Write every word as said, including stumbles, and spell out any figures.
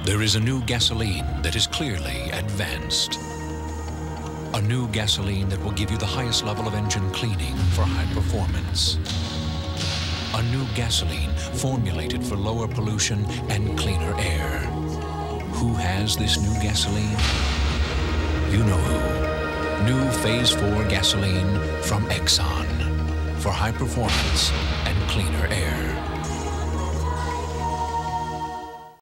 There is a new gasoline that is clearly advanced. A new gasoline that will give you the highest level of engine cleaning for high performance. A new gasoline formulated for lower pollution and cleaner air. Who has this new gasoline? You know who. New Phase four gasoline from Exxon for high performance and cleaner air.